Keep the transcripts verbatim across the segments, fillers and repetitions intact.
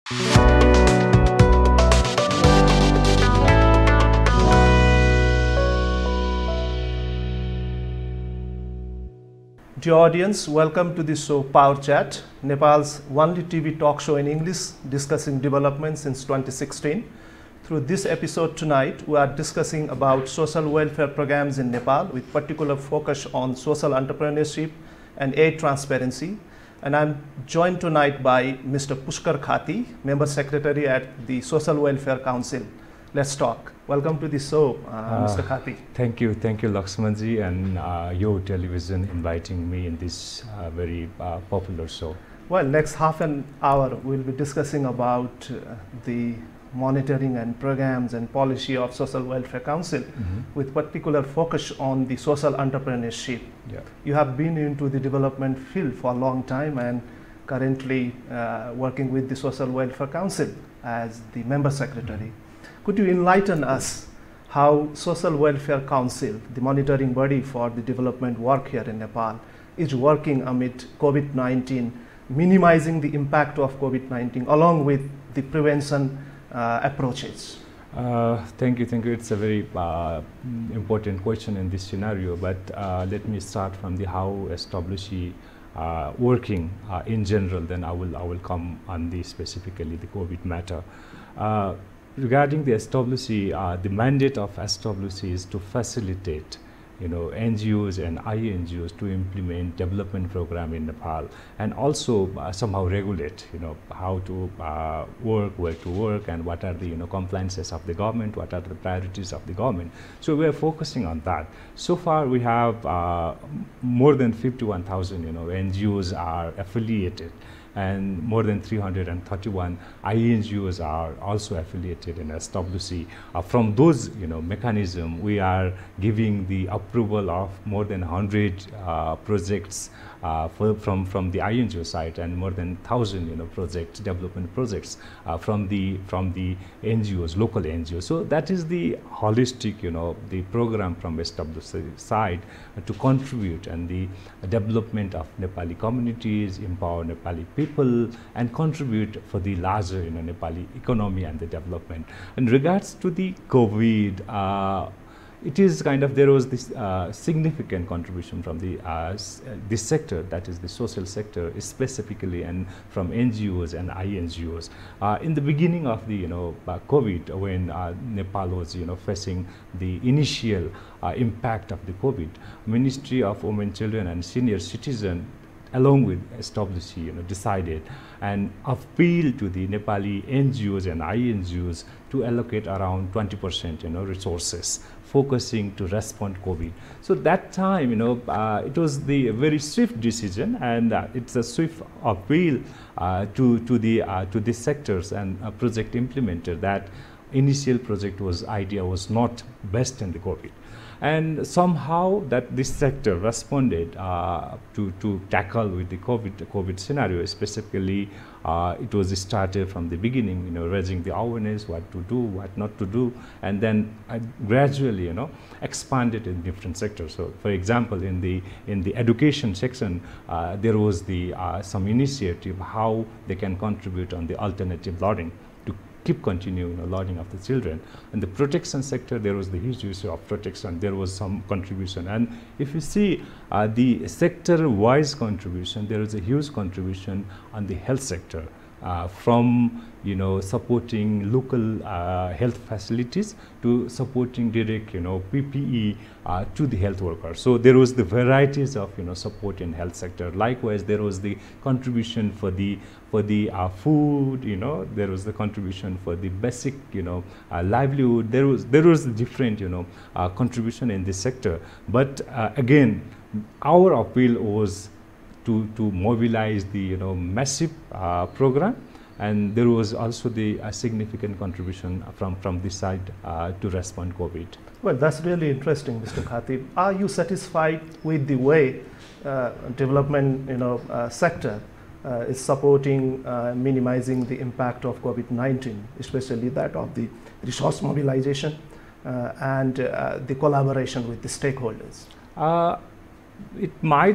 Dear audience, welcome to the show Power Chat, Nepal's only T V talk show in English discussing developments since twenty sixteen. Through this episode tonight, we are discussing about social welfare programs in Nepal with particular focus on social entrepreneurship and aid transparency. And I'm joined tonight by Mister Pushkar Khati, Member Secretary at the Social Welfare Council. Let's talk. Welcome to the show, uh, uh, Mister Khati. Thank you, thank you, Lakshmanji, and uh, your television inviting me in this uh, very uh, popular show. Well, next half an hour we'll be discussing about uh, the monitoring and programs and policy of Social Welfare Council, mm-hmm. with particular focus on the social entrepreneurship. Yeah. You have been into the development field for a long time and currently uh, working with the Social Welfare Council as the Member Secretary. Mm-hmm. Could you enlighten us how Social Welfare Council, the monitoring body for the development work here in Nepal, is working amid COVID nineteen, minimizing the impact of COVID nineteen along with the prevention uh, approaches? Uh, thank you, thank you. It's a very uh, important question in this scenario, but uh, let me start from the how S W C uh, working uh, in general, then I will, I will come on the specifically the COVID matter. Uh, Regarding the S W C, uh, the mandate of S W C is to facilitate, you know, N G Os and I N G Os to implement development program in Nepal, and also uh, somehow regulate, you know, how to uh, work, where to work, and what are the, you know, compliances of the government, what are the priorities of the government. So we are focusing on that. So far, we have uh, more than fifty-one thousand, you know, N G Os are affiliated, and more than three hundred thirty-one I N G Os are also affiliated in S W C. Uh, from those, you know, mechanism, we are giving the approval of more than one hundred uh, projects uh, for, from from the I N G O side, and more than one thousand, you know, projects, development projects uh, from the from the N G Os, local N G Os. So that is the holistic, you know, the program from S W C side uh, to contribute and the uh, development of Nepali communities, empower Nepali people, and contribute for the larger, you know, Nepali economy and the development. In regards to the COVID, uh, it is kind of, there was this uh, significant contribution from the uh, this sector, that is the social sector specifically, and from N G Os and I N G Os. Uh, in the beginning of the, you know, uh, COVID, when uh, Nepal was, you know, facing the initial uh, impact of the COVID, Ministry of Women, Children and Senior Citizen, along with S W C, you know, decided and appeal to the Nepali N G Os and I N G Os to allocate around twenty percent, you know, resources focusing to respond COVID. So that time, you know, uh, it was the very swift decision, and uh, it's a swift appeal uh, to to the uh, to the sectors and uh, project implementer that initial project was idea was not best in the COVID. And somehow that this sector responded uh, to, to tackle with the COVID, COVID scenario. Specifically, uh, it was started from the beginning, you know, raising the awareness, what to do, what not to do, and then uh, gradually, you know, expanded in different sectors. So, for example, in the in the education section, uh, there was the uh, some initiative how they can contribute on the alternative learning, keep continuing, you know, learning of the children. In the protection sector, there was the huge issue of protection. There was some contribution, and if you see uh, the sector-wise contribution, there is a huge contribution on the health sector. Uh, from, you know, supporting local uh, health facilities to supporting direct, you know, P P E uh, to the health workers. So there was the varieties of, you know, support in health sector. Likewise, there was the contribution for the for the uh, food, you know, there was the contribution for the basic, you know, uh, livelihood. There was there was different, you know, uh, contribution in this sector. But uh, again, our appeal was to to mobilize the, you know, massive uh, program, and there was also the uh, significant contribution from from this side uh, to respond COVID. Well, that's really interesting, Mister Khati. Are you satisfied with the way uh, development, you know, uh, sector uh, is supporting uh, minimizing the impact of COVID nineteen, especially that of the resource mobilization uh, and uh, the collaboration with the stakeholders? Uh, it might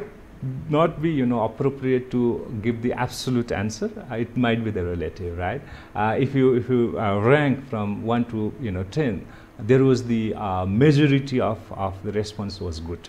not be, you know, appropriate to give the absolute answer. Uh, it might be the relative, right? Uh, if you if you uh, rank from one to, you know, ten, there was the uh, majority of of the response was good.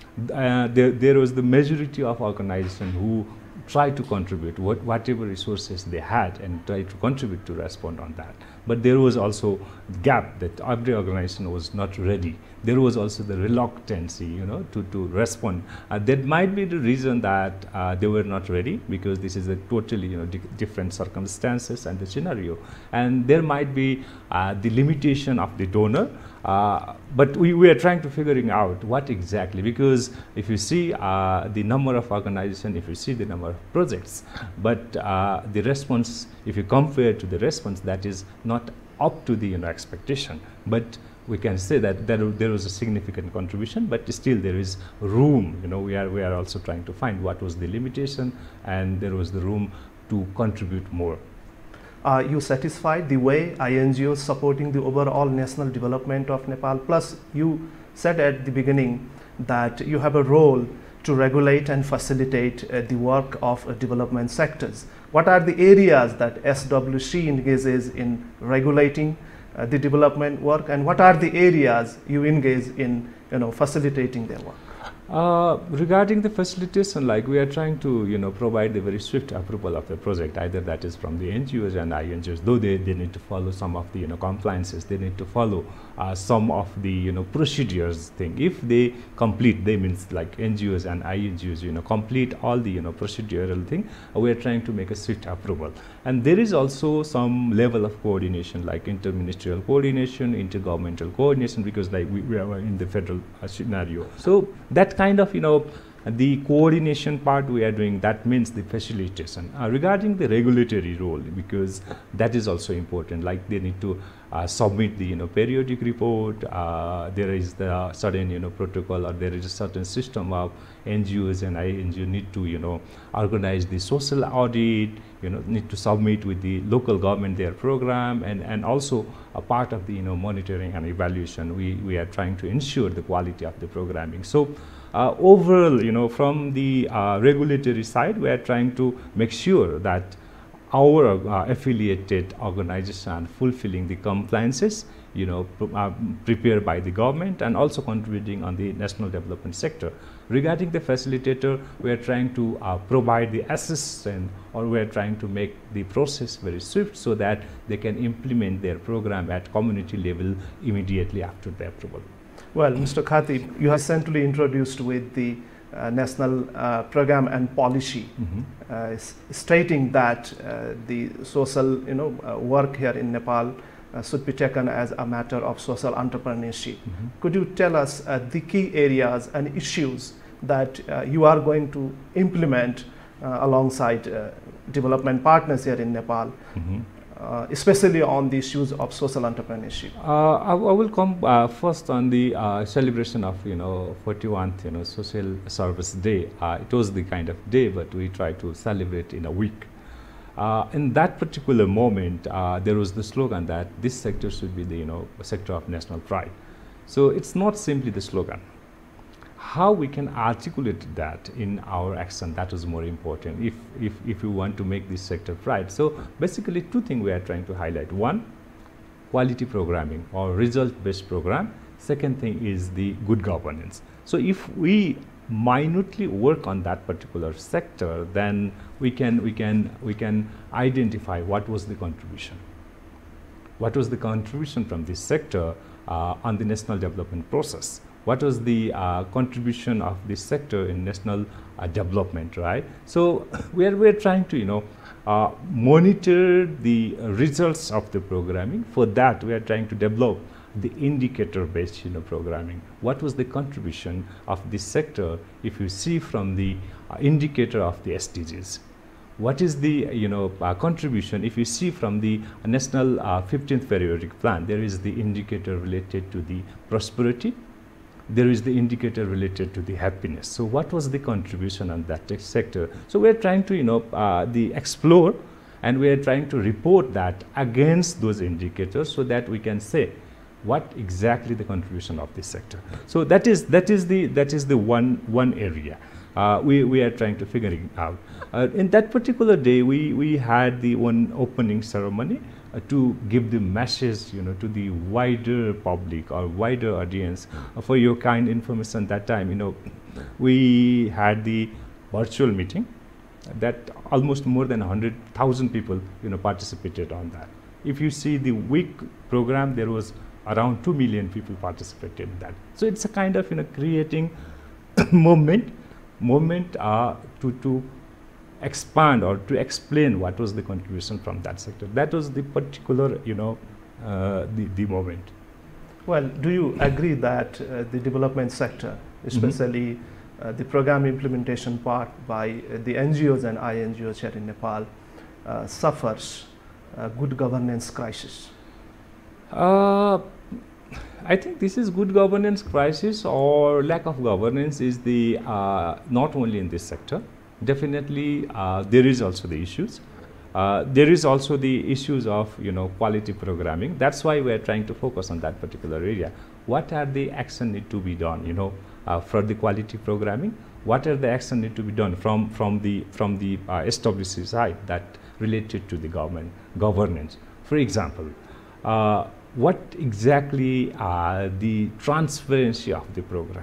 Uh, there there was the majority of organization who try to contribute what, whatever resources they had and try to contribute to respond on that. But there was also gap that every organization was not ready. There was also the reluctancy, you know, to, to respond. Uh, that might be the reason that uh, they were not ready, because this is a totally, you know, di different circumstances and the scenario. And there might be uh, the limitation of the donor. Uh, but we, we are trying to figuring out what exactly, because if you see uh, the number of organizations, if you see the number of projects, but uh, the response, if you compare to the response, that is not up to the, you know, expectation. But we can say that there, there was a significant contribution, but still there is room. You know, we are we are also trying to find what was the limitation, and there was the room to contribute more. Are you satisfied the way I N G Os supporting the overall national development of Nepal? Plus, you said at the beginning that you have a role to regulate and facilitate uh, the work of uh, development sectors. What are the areas that S W C engages in regulating uh, the development work, and what are the areas you engage in, you know, facilitating their work? Uh, regarding the facilitation, like we are trying to, you know, provide the very swift approval of the project, either that is from the N G Os and I N G Os, though they, they need to follow some of the, you know, compliances, they need to follow uh, some of the, you know, procedures thing. If they complete, they means like N G Os and I N G Os, you know, complete all the, you know, procedural thing, uh, we are trying to make a swift approval. And there is also some level of coordination, like interministerial coordination, intergovernmental coordination, because like we, we are in the federal uh, scenario. So that kind of, you know, the coordination part we are doing, that means the facilitation. Uh, regarding the regulatory role, because that is also important, like they need to uh, submit the, you know, periodic report, uh, there is the certain, you know, protocol, or there is a certain system of N G Os and I N G Os need to, you know, organize the social audit, you know, need to submit with the local government their program, and, and also a part of the, you know, monitoring and evaluation. We, we are trying to ensure the quality of the programming. So uh, overall, you know, from the uh, regulatory side, we are trying to make sure that our uh, affiliated organization fulfilling the compliances, you know, pr uh, prepared by the government, and also contributing on the national development sector. Regarding the facilitator, we are trying to uh, provide the assistance, or we are trying to make the process very swift so that they can implement their program at community level immediately after the approval. Well, Mister Khatib, you have recently introduced with the uh, national uh, program and policy, mm-hmm. uh, stating that uh, the social, you know, uh, work here in Nepal Uh, should be taken as a matter of social entrepreneurship. Mm-hmm. Could you tell us uh, the key areas and issues that uh, you are going to implement uh, alongside uh, development partners here in Nepal, mm-hmm. uh, especially on the issues of social entrepreneurship? Uh, I, I will come uh, first on the uh, celebration of, you know, forty-first, you know, Social Service Day. Uh, it was the kind of day, but we try to celebrate in a week. Uh, in that particular moment, uh, there was the slogan that this sector should be the, you know, sector of national pride. So it's not simply the slogan. How we can articulate that in our action, that is more important if, if, if you want to make this sector pride. So basically two things we are trying to highlight. One, quality programming or result-based program. Second thing is the good governance. So if we minutely work on that particular sector, then we can we can we can identify what was the contribution. What was the contribution from this sector uh, on the national development process? What was the uh, contribution of this sector in national uh, development, right? So we are we are trying to, you know, uh, monitor the uh, results of the programming. For that, we are trying to develop the indicator-based, you know, programming. What was the contribution of this sector? If you see from the uh, indicator of the S D Gs, what is the, you know, uh, contribution? If you see from the uh, national uh, fifteenth periodic plan, there is the indicator related to the prosperity. There is the indicator related to the happiness. So what was the contribution on that sector? So we are trying to, you know, uh, the explore, and we are trying to report that against those indicators so that we can say what exactly the contribution of this sector. So that is that is the that is the one one area. Uh, we, we are trying to figure it out. Uh, in that particular day, we, we had the one opening ceremony uh, to give the message, you know, to the wider public or wider audience. Uh, for your kind information, that time, you know, we had the virtual meeting that almost more than one hundred thousand people, you know, participated on that. If you see the week program, there was around two million people participated in that. So it's a kind of, you know, creating movement, movement uh, to, to expand or to explain what was the contribution from that sector. That was the particular, you know, uh, the, the moment. Well, do you agree that uh, the development sector, especially mm-hmm. uh, the program implementation part by uh, the N G Os and I N G Os here in Nepal, uh, suffers a good governance crisis? Uh, I think this is good governance crisis or lack of governance is the uh, not only in this sector. Definitely, uh, there is also the issues. Uh, there is also the issues of, you know, quality programming. That's why we are trying to focus on that particular area. What are the action need to be done, you know, uh, for the quality programming? What are the action need to be done from from the from the uh, S W C side that related to the government governance? For example, uh, what exactly are the transparency of the program?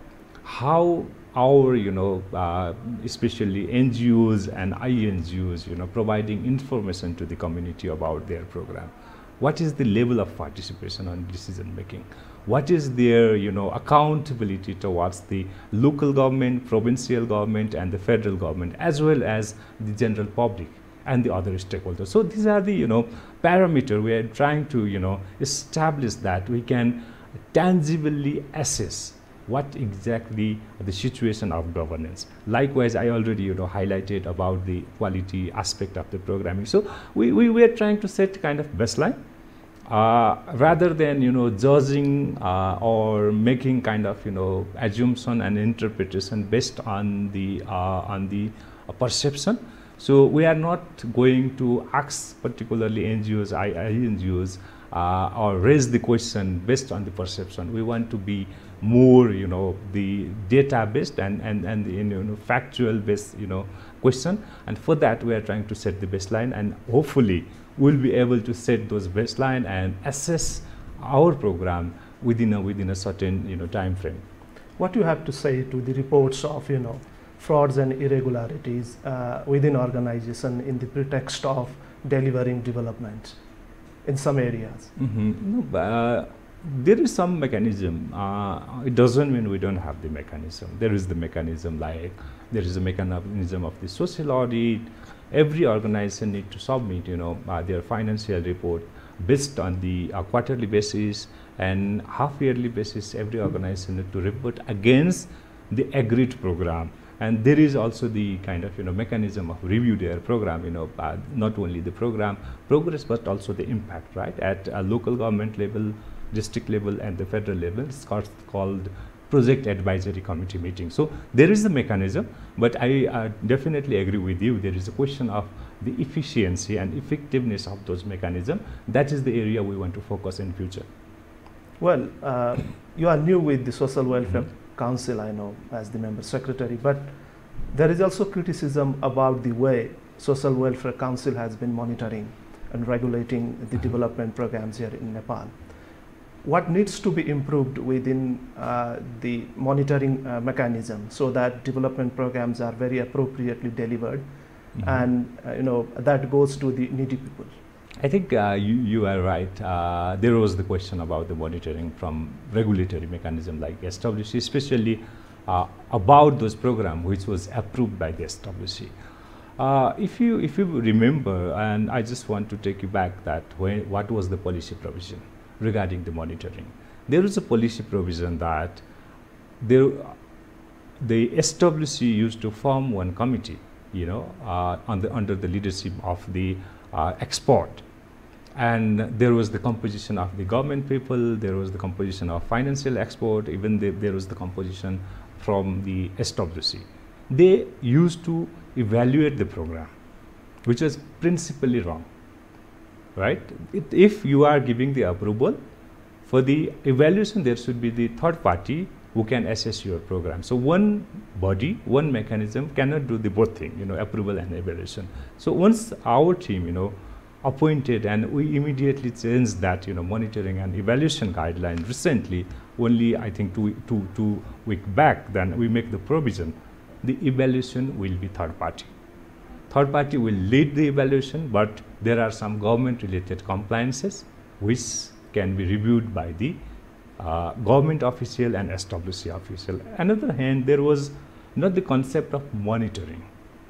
How our, you know, uh, especially N G Os and I N G Os, you know, providing information to the community about their program. What is the level of participation on decision making? What is their, you know, accountability towards the local government, provincial government, and the federal government, as well as the general public and the other stakeholders? So these are the, you know, parameter we are trying to, you know, establish that we can tangibly assess what exactly the situation of governance. Likewise, I already, you know, highlighted about the quality aspect of the programming. So we, we were trying to set kind of baseline uh, rather than, you know, judging uh, or making kind of, you know, assumption and interpretation based on the uh, on the uh, perception. So we are not going to ask particularly N G Os, I N G Os uh, or raise the question based on the perception. We want to be more, you know, the data based and and and the, you know, factual based, you know, question. And for that, we are trying to set the baseline, and hopefully we'll be able to set those baseline and assess our program within a within a certain, you know, time frame. What you have to say to the reports of, you know, frauds and irregularities uh, within organization in the pretext of delivering development in some areas? Mm-hmm. No, uh, there is some mechanism. Uh, it doesn't mean we don't have the mechanism. There is the mechanism, like there is a mechanism of the social audit. Every organization need to submit, you know, uh, their financial report based on the uh, quarterly basis and half yearly basis. Every organization need to report against the agreed program. And there is also the kind of, you know, mechanism of review their program, you know, uh, not only the program progress, but also the impact, right? At a local government level, district level, and the federal level, it's called Project Advisory Committee meeting. So there is a mechanism, but I uh, definitely agree with you. There is a question of the efficiency and effectiveness of those mechanisms. That is the area we want to focus in future. Well, uh, you are new with the Social Welfare mm-hmm. Council, I know, as the member secretary, but there is also criticism about the way Social Welfare Council has been monitoring and regulating the mm-hmm. development programs here in Nepal. What needs to be improved within uh, the monitoring uh, mechanism so that development programs are very appropriately delivered mm-hmm. and uh, you know, that goes to the needy people? I think uh, you, you are right. Uh, there was the question about the monitoring from regulatory mechanism like S W C, especially uh, about those programs which was approved by the S W C. Uh, if you if you remember, and I just want to take you back that when, what was the policy provision regarding the monitoring? There is a policy provision that there, the S W C used to form one committee, you know, uh, on the, under the leadership of the uh, export. And there was the composition of the government people, there was the composition of financial export, even the, there was the composition from the S W C. They used to evaluate the program, which was principally wrong, right? It, if you are giving the approval, for the evaluation there should be the third party who can assess your program. So one body, one mechanism cannot do the both thing, you know, approval and evaluation. So once our team, you know, appointed, and we immediately changed that, you know, monitoring and evaluation guideline recently, only I think two, two, two week back, then we make the provision, the evaluation will be third party. Third party will lead the evaluation, but there are some government related compliances which can be reviewed by the uh, government official and S W C official. Another hand, there was not the concept of monitoring.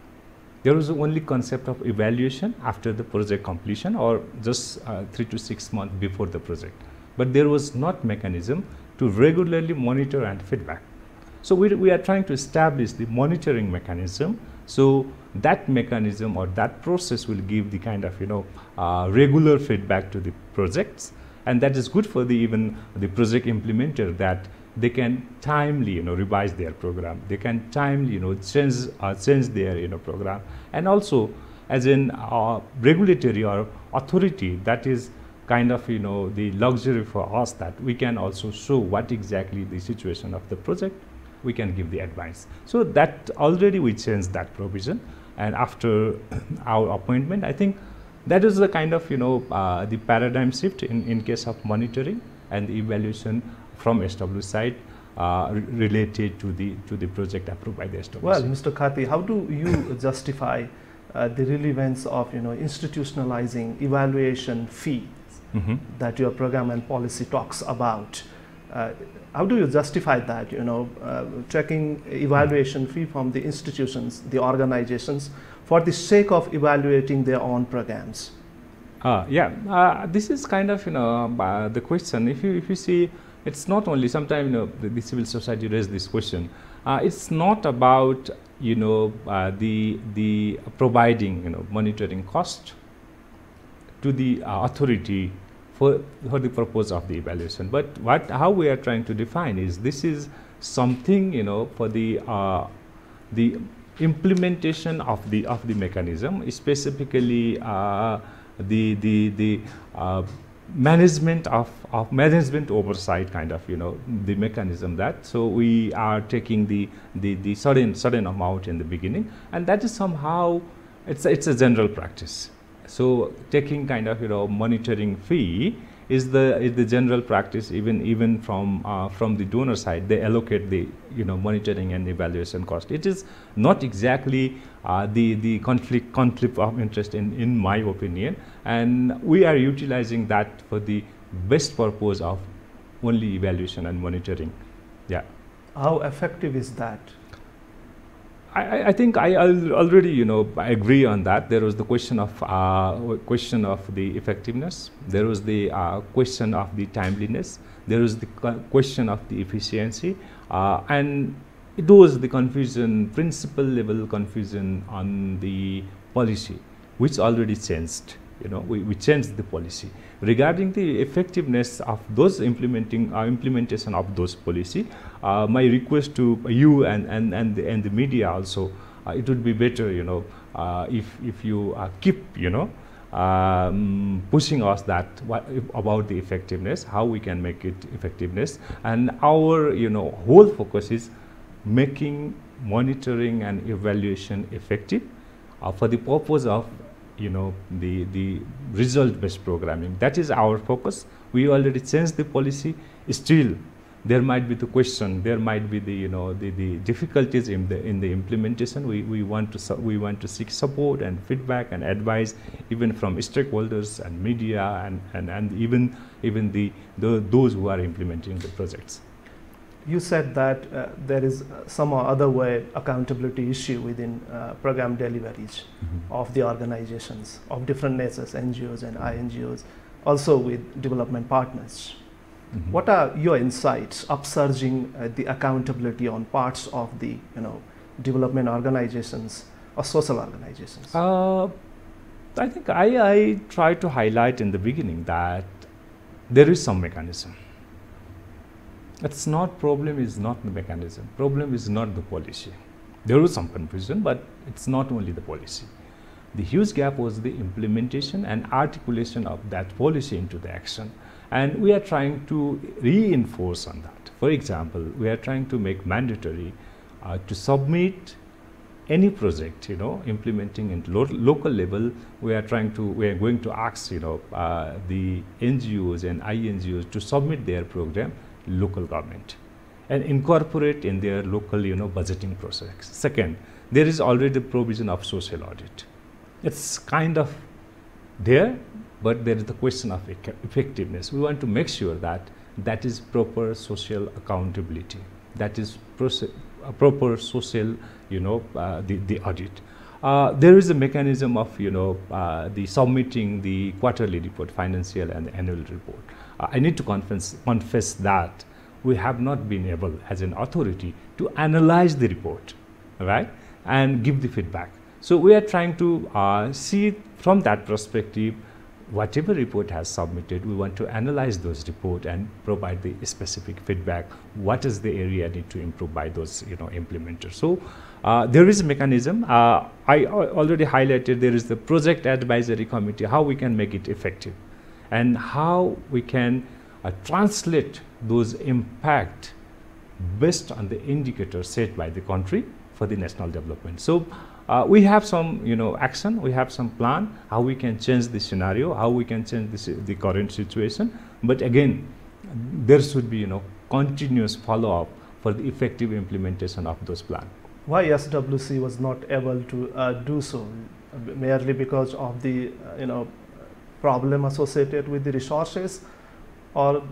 There was only concept of evaluation after the project completion or just uh, three to six months before the project. But there was not mechanism to regularly monitor and feedback. So we, we are trying to establish the monitoring mechanism. So that mechanism or that process will give the kind of, you know, uh, regular feedback to the projects. And that is good for the even the project implementer, that they can timely, you know, revise their program. They can timely, you know, change, uh, change their, you know, program. And also as an uh, regulatory or authority, that is kind of, you know, the luxury for us, that we can also show what exactly the situation of the project. We can give the advice. So that already we changed that provision. And after our appointment, I think that is the kind of, you know, uh, the paradigm shift in, in case of monitoring and the evaluation from S W side uh, re related to the to the project approved by the S W. Well, Mister Khati, how do you justify uh, the relevance of, you know, institutionalizing evaluation fees mm-hmm. that your program and policy talks about? Uh, how do you justify that, you know, uh, taking evaluation fee from the institutions, the organizations, for the sake of evaluating their own programs? Uh, yeah, uh, this is kind of, you know, uh, the question. If you if you see, it's not only sometimes, you know, the, the civil society raised this question. Uh, it's not about, you know, uh, the the providing, you know, monitoring cost to the uh, authority for for the purpose of the evaluation. But what how we are trying to define is this is something, you know, for the uh, the implementation of the of the mechanism, specifically uh, the the the uh, management of, of management oversight kind of, you know, the mechanism that. So we are taking the the the certain certain amount in the beginning, and that is somehow it's it's a general practice. So taking kind of, you know, monitoring fee is the is the general practice, even even from uh, from the donor side. They allocate the, you know, monitoring and evaluation cost. It is not exactly uh, the the conflict conflict of interest in in my opinion, and we are utilizing that for the best purpose of only evaluation and monitoring. Yeah. How effective is that? I, I think I al already, you know, I agree on that. There was the question of uh, question of the effectiveness. There was the uh, question of the timeliness. There was the question of the efficiency, uh, and it was the confusion, principal level confusion on the policy, which already changed. You know, we, we changed the policy regarding the effectiveness of those implementing uh, implementation of those policy. Uh, my request to you and and and the, and the media also, uh, it would be better, you know, uh, if if you uh, keep, you know, um, pushing us that what if about the effectiveness, how we can make it effectiveness, and our, you know, whole focus is making monitoring and evaluation effective uh, for the purpose of, you know, the the result based programming. That is our focus. We already changed the policy. Still there might be the question, there might be the, you know, the, the difficulties in the in the implementation. We we want to we want to seek support and feedback and advice even from stakeholders and media and and, and even even the, the those who are implementing the projects. You said that uh, there is uh, some or other way accountability issue within uh, program deliveries mm-hmm. of the organizations of different natures, N G Os and I N G Os, also with development partners. Mm-hmm. What are your insights upsurging uh, the accountability on parts of the, you know, development organizations or social organizations? Uh, I think I, I tried to highlight in the beginning that there is some mechanism. It's not problem is not the mechanism. Problem is not the policy. There was some confusion, but it's not only the policy. The huge gap was the implementation and articulation of that policy into the action. And we are trying to reinforce on that. For example, we are trying to make mandatory uh, to submit any project, you know, implementing in lo local level. We are trying to, we are going to ask, you know, uh, the N G Os and I N G Os to submit their program local government and incorporate in their local, you know, budgeting process. Second, there is already the provision of social audit. It's kind of there, but there is the question of effectiveness. We want to make sure that that is proper social accountability, that is a proper social, you know, uh, the, the audit. Uh, there is a mechanism of, you know, uh, the submitting the quarterly report, financial and annual report. Uh, I need to confess, confess that we have not been able as an authority to analyze the report, right, and give the feedback. So we are trying to uh, see from that perspective, whatever report has submitted, we want to analyze those reports and provide the specific feedback. What is the area need to improve by those, you know, implementers? So uh, there is a mechanism. Uh, I already highlighted there is the project advisory committee, how we can make it effective and how we can uh, translate those impact based on the indicators set by the country for the national development. So Uh, we have some, you know, action, we have some plan, how we can change the scenario, how we can change this, the current situation. But again, there should be, you know, continuous follow-up for the effective implementation of those plans. Why S W C was not able to uh, do so? Merely because of the, uh, you know, problem associated with the resources, or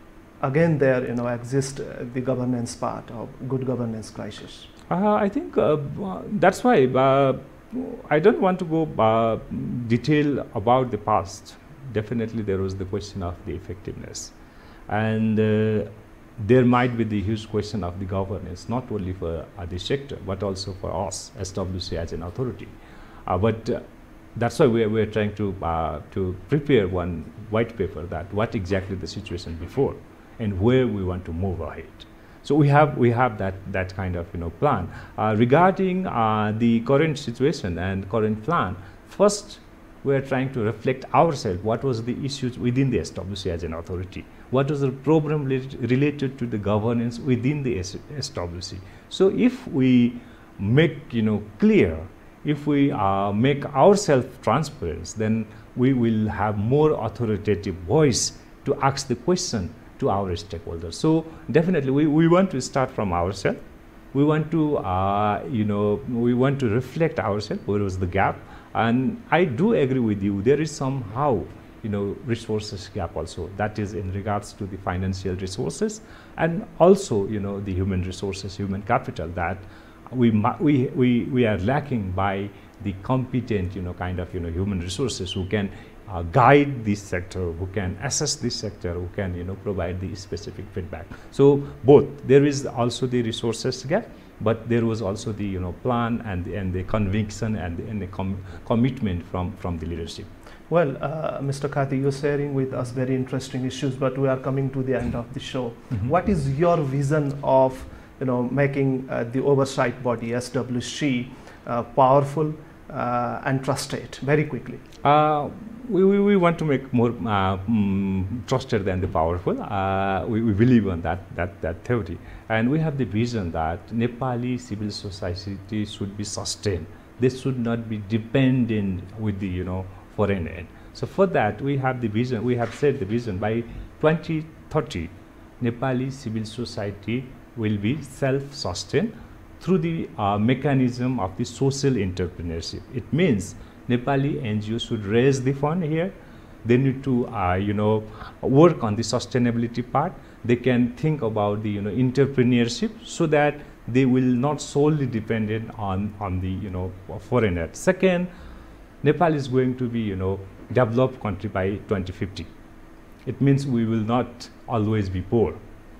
again there, you know, exists uh, the governance part of good governance crisis? Uh, I think uh, that's why uh, I don't want to go uh, detail about the past. Definitely there was the question of the effectiveness, and uh, there might be the huge question of the governance, not only for uh, the sector but also for us S W C as an authority. Uh, but uh, that's why we are, we are trying to uh, to prepare one white paper that what exactly the situation before and where we want to move ahead. So we have we have that that kind of, you know, plan uh, regarding uh, the current situation and current plan. First, we are trying to reflect ourselves. What was the issues within the S W C as an authority? What was the problem related to the governance within the S W C? So if we make, you know, clear, if we uh, make ourselves transparent, then we will have more authoritative voice to ask the question to our stakeholders. So definitely we, we want to start from ourselves. We want to, uh, you know, we want to reflect ourselves, where was the gap. And I do agree with you, there is somehow, you know, resources gap also. That is in regards to the financial resources and also, you know, the human resources, human capital, that we, we, we, we are lacking by the competent, you know, kind of, you know, human resources who can Uh, guide this sector, who can assess this sector, who can, you know, provide the specific feedback. So both, there is also the resources gap, but there was also the, you know, plan and the, and the conviction and the, and the com commitment from from the leadership. Well, uh, Mister Kati, you're sharing with us very interesting issues, but we are coming to the end of the show. Mm-hmm. What is your vision of, you know, making uh, the oversight body S W C uh, powerful uh, and trusted? Very quickly. Uh, We, we, we want to make more uh, mm, trusted than the powerful. Uh, we, we believe on that, that, that theory. And we have the vision that Nepali civil society should be sustained. They should not be dependent with the, you know, foreign aid. So for that, we have the vision, we have set the vision by twenty thirty, Nepali civil society will be self-sustained through the uh, mechanism of the social entrepreneurship. It means Nepali N G Os should raise the fund here. They need to, uh, you know, work on the sustainability part. They can think about the, you know, entrepreneurship, so that they will not solely dependent on on the, you know, foreign aid. Second, Nepal is going to be, you know, developed country by twenty fifty. It means we will not always be poor.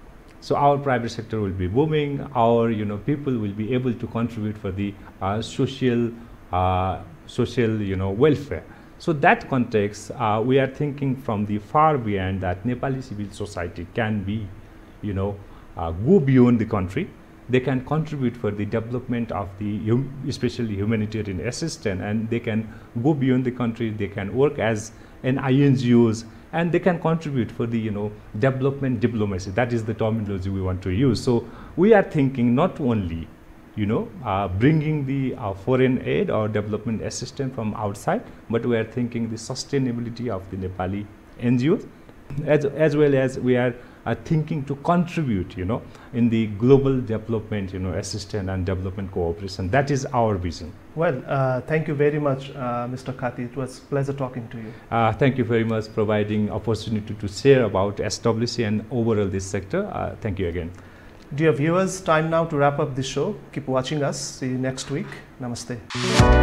So our private sector will be booming. Our, you know, people will be able to contribute for the uh, social. Uh, social, you know, welfare. So that context, uh, we are thinking from the far beyond that Nepali civil society can be, you know, uh, go beyond the country. They can contribute for the development of the, hum especially humanitarian assistance, and they can go beyond the country. They can work as an I N G Os and they can contribute for the, you know, development diplomacy. That is the terminology we want to use. So we are thinking not only, you know, uh, bringing the uh, foreign aid or development assistance from outside, but we are thinking the sustainability of the Nepali N G Os, as, as well as we are uh, thinking to contribute, you know, in the global development, you know, assistance and development cooperation. That is our vision. Well, uh, thank you very much, uh, Mister Kati. It was a pleasure talking to you. Uh, thank you very much for providing opportunity to share about S W C and overall this sector. Uh, thank you again. Dear viewers, time now to wrap up this show. Keep watching us. See you next week. Namaste.